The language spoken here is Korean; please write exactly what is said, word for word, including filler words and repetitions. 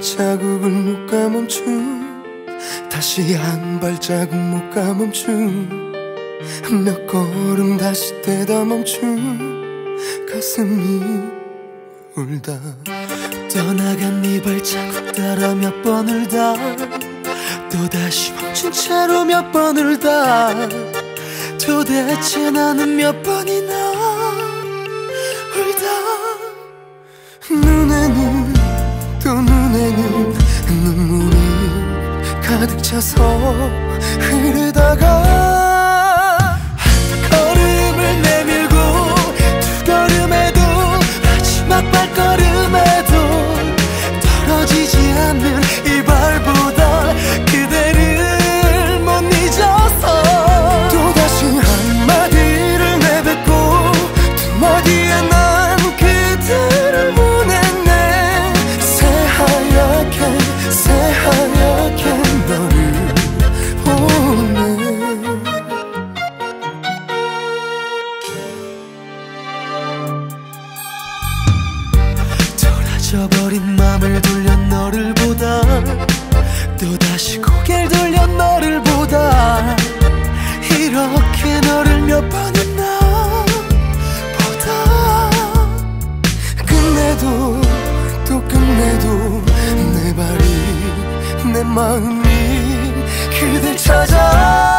발자국을 못 가멈춘, 다시 한 발자국 못 가멈춘, 몇 걸음 다시 떼다 멈춘 가슴이 울다. 떠나간 네 발자국 따라 몇 번 울다, 또다시 멈춘 채로 몇 번 울다. 도대체 나는 몇 번이나 울다. 눈에는 또 눈에는 눈물이 가득 차서 흐르다가 한 걸음을 내밀고 두 걸음에도 마지막 발걸음에도 떨어지지 않는 이 발보다 그대를 못 잊어서 또다시 한마디를 내뱉고 두 마디에 난 그대를 보냈네. 새하얗게 새하얗게 너를 보내. 돌아져버린 맘을 돌려 너를 보다, 또다시 고개를 돌려 너를 보다. 이렇게 너를 몇 번이나 보다. 끝내도 또 끝내도 내 발이 내 마음이 그댈 찾아